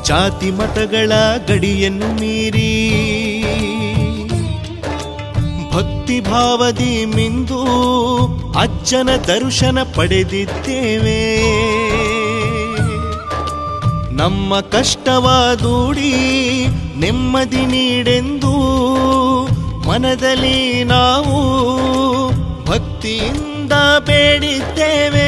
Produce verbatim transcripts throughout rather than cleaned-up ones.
ಜಾತಿ ಮತಗಳ ಗಡಿಯನ್ನು ಮೀರಿ ಭಕ್ತಿ ಭಾವದಿ ಮಿಂದು ಅಜ್ಜನ ದರ್ಶನ ಪಡೆದಿದ್ದೇವೆ. ನಮ್ಮ ಕಷ್ಟವ ದೂಡಿ ನೆಮ್ಮದಿ ನೀಡೆಂದು ಮನದಲ್ಲಿ ನಾವು ಭಕ್ತಿಯಿಂದ ಬೇಡಿದ್ದೇವೆ.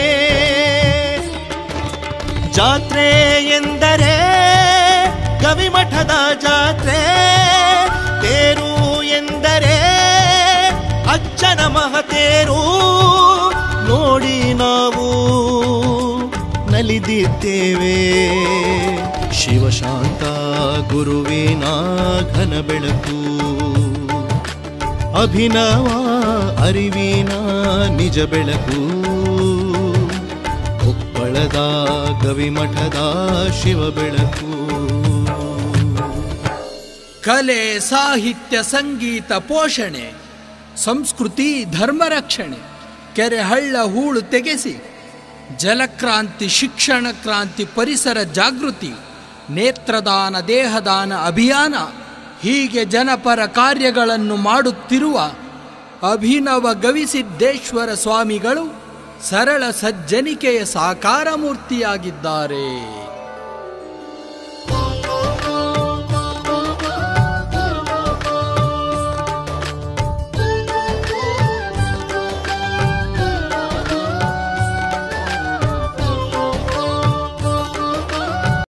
ಜಾತ್ರೆ ಎಂದರೆ ಗವಿಮಠದ ಜಾತ್ರೆ, ತೇರು ಎಂದರೆ ಅಜ್ಜನ ಮಹತೇರು. ನೋಡಿ ನಾವು ನಲಿದಿದ್ದೇವೆ. ಶಿವಶಾಂತ ಗುರುವಿನ ಘನ ಬೆಳಕು, ಅಭಿನವ ಅರಿವಿನ ನಿಜ ಬೆಳಕು. ಕೊಪ್ಪಳದ ಗವಿಮಠದ ಶಿವ ಬೆಳಕು. ಕಲೆ ಸಾಹಿತ್ಯ ಸಂಗೀತ ಪೋಷಣೆ, ಸಂಸ್ಕೃತಿ ಧರ್ಮ ರಕ್ಷಣೆ, ಕೆರೆ ಹಳ್ಳ ಹೂಳು ತೆಗೆಸಿ ಜಲಕ್ರಾಂತಿ, ಶಿಕ್ಷಣ ಕ್ರಾಂತಿ, ಪರಿಸರ ಜಾಗೃತಿ, ನೇತ್ರದಾನ, ದೇಹದಾನ ಅಭಿಯಾನ ಹೀಗೆ ಜನಪರ ಕಾರ್ಯಗಳನ್ನು ಮಾಡುತ್ತಿರುವ ಅಭಿನವ ಗವಿಸಿದ್ದೇಶ್ವರ ಸ್ವಾಮಿಗಳು ಸರಳ ಸಜ್ಜನಿಕೆಯ ಸಾಕಾರ ಮೂರ್ತಿಯಾಗಿದ್ದಾರೆ.